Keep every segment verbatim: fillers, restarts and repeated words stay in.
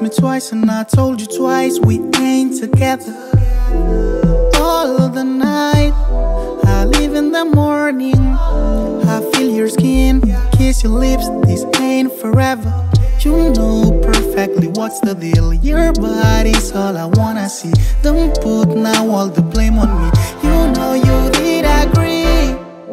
me twice and I told you twice we ain't together. All of the night, I leave in the morning. I feel your skin, kiss your lips, this ain't forever. You know perfectly what's the deal. Your body's all I wanna see. Don't put now all the blame on me. You know you did agree.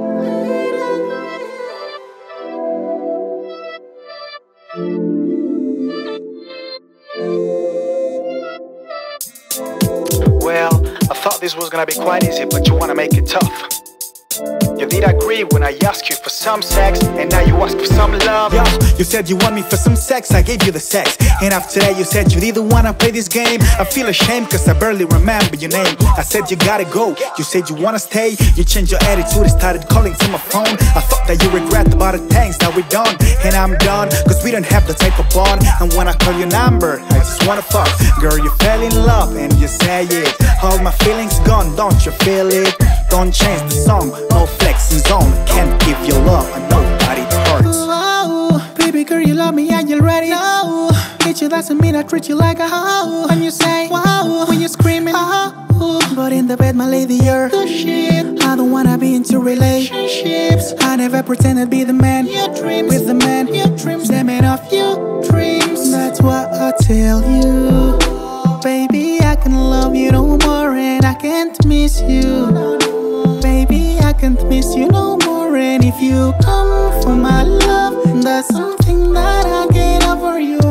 Well, I thought this was gonna be quite easy, but you wanna make it tough. You did agree when I asked you for some sex, and now you ask for some love. Yo, you said you want me for some sex, I gave you the sex. And after that you said you didn't wanna play this game. I feel ashamed cause I barely remember your name. I said you gotta go, you said you wanna stay. You changed your attitude and started calling to my phone. I thought that you regret about the things that we done. And I'm done, cause we don't have the type of bond. And when I call your number, I just wanna fuck. Girl, you fell in love and you say it. All my feelings gone, don't you feel it? Don't change the song, no flexing zone. Can't give you love, I know that it hurts. Oh, baby girl, you love me and you already know. Hate you doesn't mean I treat you like a hoe. When you say wow, when you're screaming oh, but in the bed, my lady, you're the shit. I don't wanna be into relationships. I never pretend to be the man you dream with the man you dreams, the man of your dreams. That's what I tell you, baby. I can love you no more and I can't miss you. Baby, I can't miss you no more. And if you come for my love, that's something that I get over you.